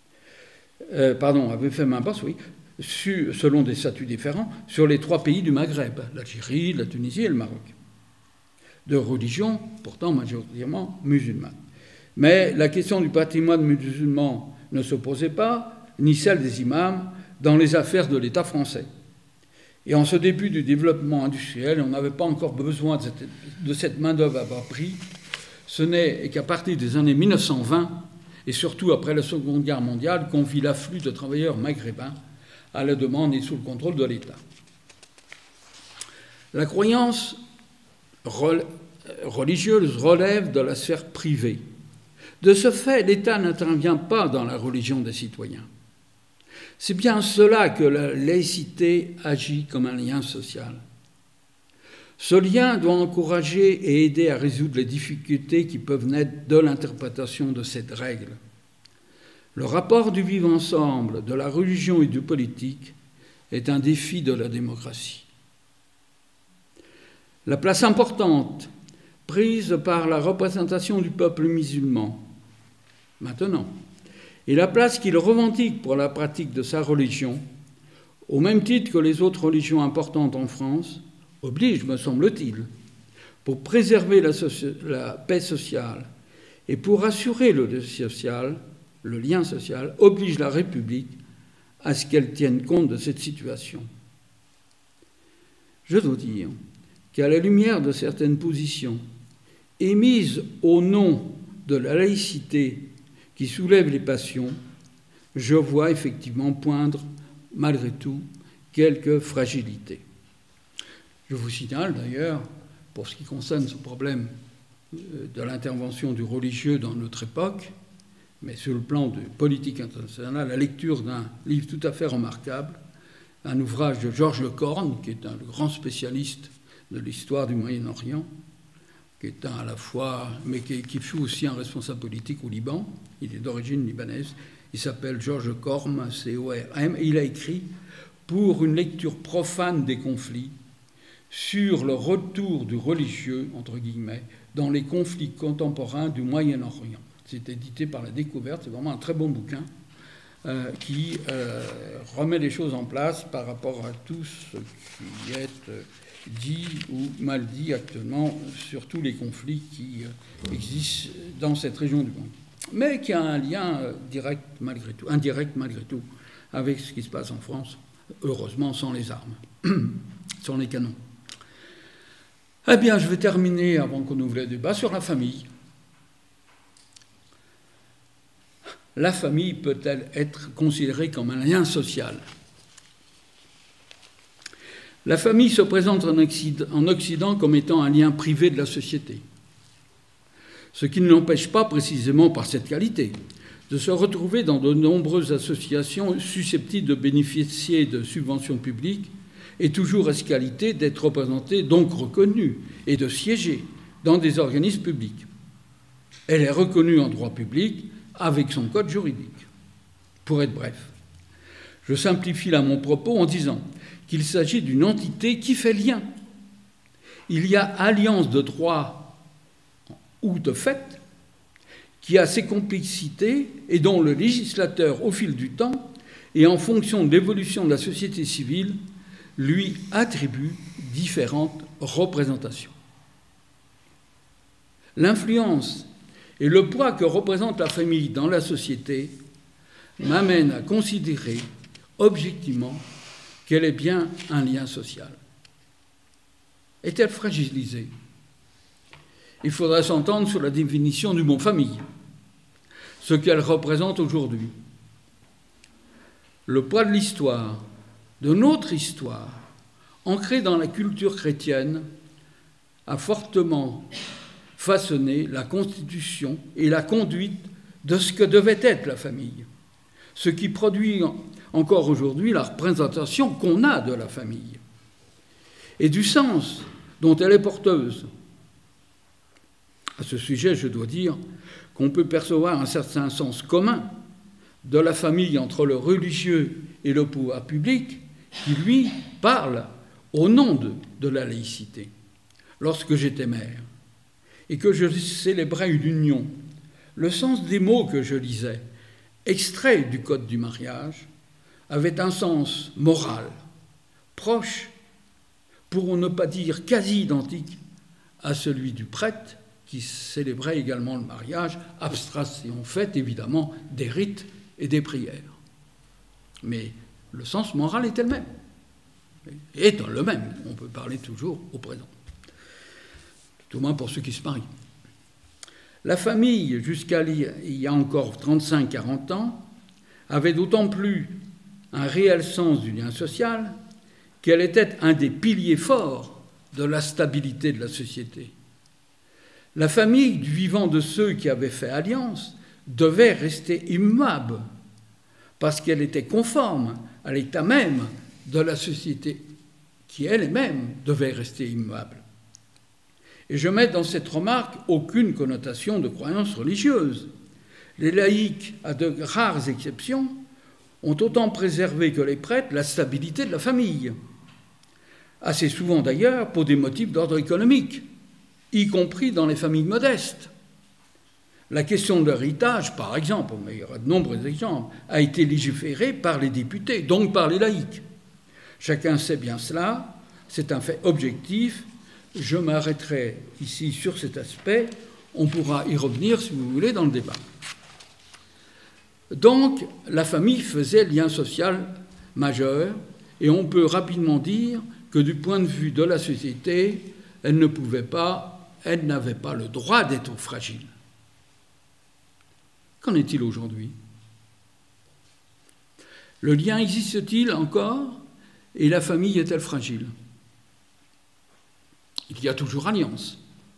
selon des statuts différents, sur les 3 pays du Maghreb, l'Algérie, la Tunisie et le Maroc, de religion pourtant majoritairement musulmane. Mais la question du patrimoine musulman ne se posait pas, ni celle des imams, dans les affaires de l'État français. Et en ce début du développement industriel, on n'avait pas encore besoin de cette main-d'œuvre à bas prix. Ce n'est qu'à partir des années 1920, et surtout après la Seconde Guerre mondiale, qu'on vit l'afflux de travailleurs maghrébins à la demande et sous le contrôle de l'État. La croyance religieuse relève de la sphère privée. De ce fait, l'État n'intervient pas dans la religion des citoyens. C'est bien cela que la laïcité agit comme un lien social. Ce lien doit encourager et aider à résoudre les difficultés qui peuvent naître de l'interprétation de cette règle. Le rapport du vivre ensemble de la religion et du politique est un défi de la démocratie. la place importante prise par la représentation du peuple musulman, maintenant, et la place qu'il revendique pour la pratique de sa religion, au même titre que les autres religions importantes en France, oblige, me semble-t-il, pour préserver la paix sociale et pour assurer le lien social, oblige la République à ce qu'elle tienne compte de cette situation. Je dois dire qu'à la lumière de certaines positions émises au nom de la laïcité qui soulève les passions, je vois effectivement poindre, malgré tout, quelques fragilités. Je vous signale d'ailleurs, pour ce qui concerne ce problème de l'intervention du religieux dans notre époque, mais sur le plan de politique internationale, la lecture d'un livre tout à fait remarquable, un ouvrage de Georges Corne, qui est un grand spécialiste de l'histoire du Moyen-Orient, qui est à la fois, mais qui fut aussi un responsable politique au Liban. Il est d'origine libanaise. Il s'appelle Georges Corne, C-O-R-M, et il a écrit pour une lecture profane des conflits sur le retour du religieux, entre guillemets, dans les conflits contemporains du Moyen-Orient. C'est édité par La Découverte, c'est vraiment un très bon bouquin qui remet les choses en place par rapport à tout ce qui est dit ou mal dit actuellement sur tous les conflits qui existent dans cette région du monde. Mais qui a un lien direct malgré tout, indirect malgré tout, avec ce qui se passe en France, heureusement sans les armes, sans les canons. Eh bien, je vais terminer, avant qu'on ouvre le débat, sur la famille. La famille peut-elle être considérée comme un lien social ? La famille se présente en Occident comme étant un lien privé de la société, ce qui ne l'empêche pas, précisément par cette qualité, de se retrouver dans de nombreuses associations susceptibles de bénéficier de subventions publiques et toujours à ce qualité d'être représentée, donc reconnue, et de siéger dans des organismes publics. Elle est reconnue en droit public avec son code juridique. Pour être bref, je simplifie là mon propos en disant qu'il s'agit d'une entité qui fait lien. Il y a alliance de droit ou de fait qui a ses complexités et dont le législateur, au fil du temps et en fonction de l'évolution de la société civile, lui attribue différentes représentations. L'influence et le poids que représente la famille dans la société m'amènent à considérer objectivement qu'elle est bien un lien social. Est-elle fragilisée ? Il faudrait s'entendre sur la définition du mot famille, ce qu'elle représente aujourd'hui. Le poids de l'histoire, de notre histoire, ancrée dans la culture chrétienne, a fortement façonné la constitution et la conduite de ce que devait être la famille, ce qui produit encore aujourd'hui la représentation qu'on a de la famille et du sens dont elle est porteuse. À ce sujet, je dois dire qu'on peut percevoir un certain sens commun de la famille entre le religieux et le pouvoir public qui, lui, parle au nom de la laïcité. Lorsque j'étais maire et que je célébrais une union, le sens des mots que je lisais, extraits du Code du mariage, avait un sens moral, proche, pour ne pas dire quasi identique, à celui du prêtre qui célébrait également le mariage, abstraction faite évidemment des rites et des prières. Mais le sens moral est le même. Est le même, on peut parler toujours au présent. Tout au moins pour ceux qui se marient. La famille, jusqu'à il y a encore 35-40 ans, avait d'autant plus un réel sens du lien social qu'elle était un des piliers forts de la stabilité de la société. La famille du vivant de ceux qui avaient fait alliance devait rester immuable parce qu'elle était conforme à l'état même de la société qui elle-même devait rester immuable. Et je mets dans cette remarque aucune connotation de croyance religieuse. Les laïcs, à de rares exceptions, ont autant préservé que les prêtres la stabilité de la famille. assez souvent d'ailleurs pour des motifs d'ordre économique, y compris dans les familles modestes. La question de l'héritage, par exemple, mais il y aura de nombreux exemples, a été légiférée par les députés, donc par les laïcs. Chacun sait bien cela, c'est un fait objectif. Je m'arrêterai ici sur cet aspect, on pourra y revenir, si vous voulez, dans le débat. Donc, la famille faisait lien social majeur, et on peut rapidement dire que du point de vue de la société, elle n'avait pas le droit d'être fragile. Qu'en est-il aujourd'hui? Le lien existe-t-il encore et la famille est-elle fragile? Il y a toujours alliance.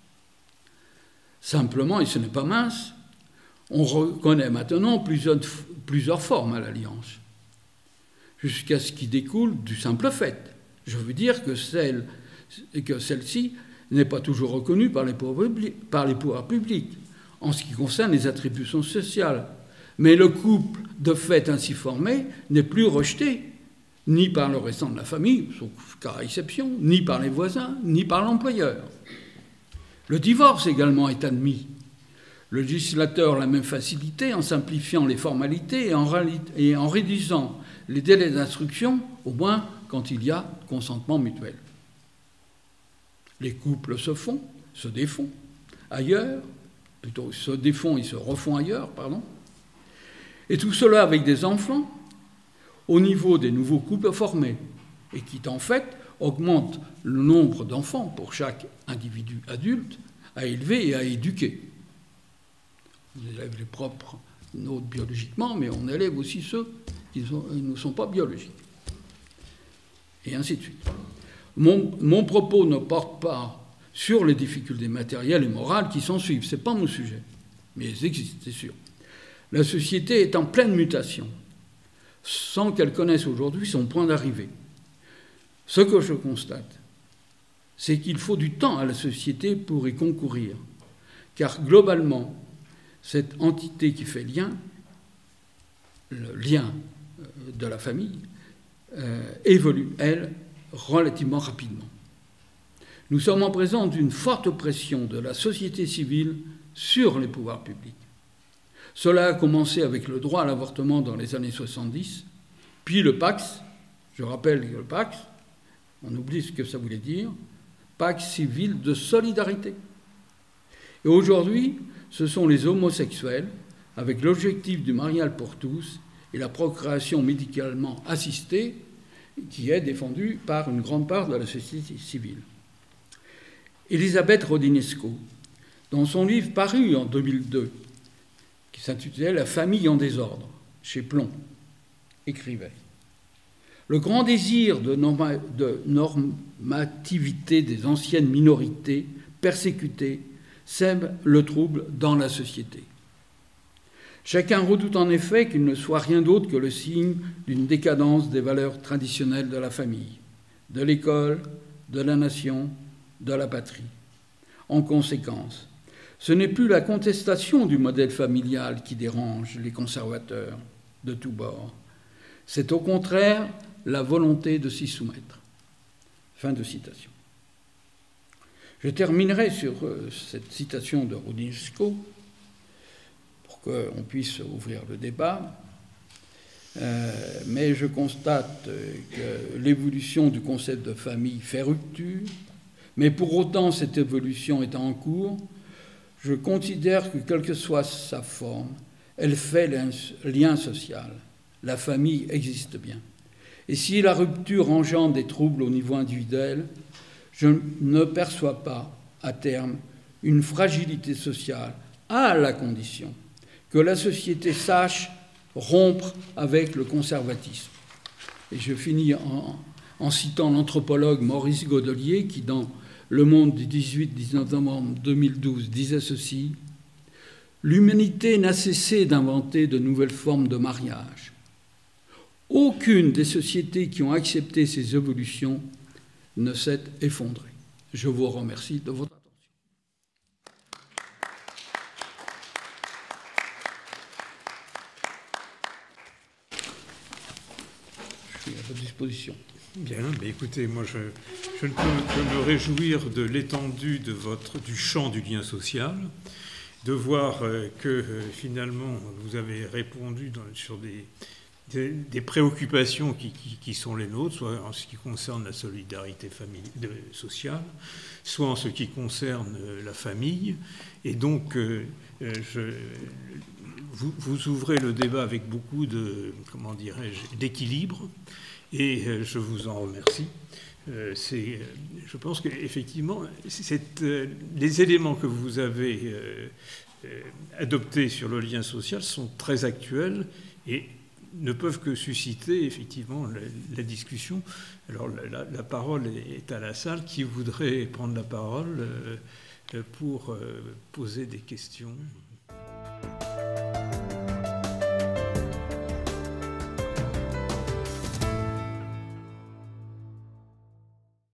Simplement, et ce n'est pas mince, on reconnaît maintenant plusieurs formes à l'alliance, jusqu'à ce qui découle du simple fait. Je veux dire que celle-ci n'est pas toujours reconnue par les pouvoirs publics en ce qui concerne les attributions sociales. Mais le couple de fait ainsi formé n'est plus rejeté, ni par le restant de la famille, sauf cas exception, ni par les voisins, ni par l'employeur. Le divorce également est admis. Le législateur l'a même facilité en simplifiant les formalités et en réduisant les délais d'instruction, au moins quand il y a consentement mutuel. Les couples se défont ailleurs, plutôt se défont et se refont ailleurs, pardon. Et tout cela avec des enfants au niveau des nouveaux couples formés, et qui en fait augmente le nombre d'enfants pour chaque individu adulte à élever et à éduquer. On élève les propres nôtres biologiquement, mais on élève aussi ceux qui ne sont pas biologiques. Et ainsi de suite. Mon propos ne porte pas sur les difficultés matérielles et morales qui s'en suivent. Ce n'est pas mon sujet, mais elles existent, c'est sûr. La société est en pleine mutation, sans qu'elle connaisse aujourd'hui son point d'arrivée. Ce que je constate, c'est qu'il faut du temps à la société pour y concourir, car globalement, cette entité qui fait lien, le lien de la famille, évolue, elle, relativement rapidement. Nous sommes en présence d'une forte pression de la société civile sur les pouvoirs publics. Cela a commencé avec le droit à l'avortement dans les années 70, puis le Pax, je rappelle que le Pax, on oublie ce que ça voulait dire, Pax civil de solidarité. Et aujourd'hui, ce sont les homosexuels, avec l'objectif du mariage pour tous et la procréation médicalement assistée, qui est défendue par une grande part de la société civile. Elisabeth Rodinesco, dans son livre paru en 2002, qui s'intitulait « La famille en désordre », chez Plomb, écrivait « Le grand désir de normativité des anciennes minorités persécutées sème le trouble dans la société. Chacun redoute en effet qu'il ne soit rien d'autre que le signe d'une décadence des valeurs traditionnelles de la famille, de l'école, de la nation, de la patrie. En conséquence, ce n'est plus la contestation du modèle familial qui dérange les conservateurs de tous bords. C'est au contraire la volonté de s'y soumettre. » Fin de citation. Je terminerai sur cette citation de Rodinesco pour qu'on puisse ouvrir le débat. Mais je constate que l'évolution du concept de famille fait rupture, mais pour autant, cette évolution étant en cours, je considère que, quelle que soit sa forme, elle fait lien social. La famille existe bien. Et si la rupture engendre des troubles au niveau individuel, je ne perçois pas, à terme, une fragilité sociale, à la condition que la société sache rompre avec le conservatisme. Et je finis en citant l'anthropologue Maurice Godelier, qui, dans Le Monde du 18-19 novembre 2012, disait ceci : « L'humanité n'a cessé d'inventer de nouvelles formes de mariage. Aucune des sociétés qui ont accepté ces évolutions ne s'est effondrée. » Je vous remercie de votre attention. Je suis à votre disposition. Bien, mais écoutez, moi je je ne peux que me réjouir de l'étendue du champ du lien social, de voir que finalement vous avez répondu sur des préoccupations qui sont les nôtres, soit en ce qui concerne la solidarité sociale, soit en ce qui concerne la famille. Et donc, vous ouvrez le débat avec beaucoup d'équilibre, et je vous en remercie. Je pense qu'effectivement, les éléments que vous avez adoptés sur le lien social sont très actuels et ne peuvent que susciter effectivement la discussion. Alors la parole est à la salle. Qui voudrait prendre la parole pour poser des questions ?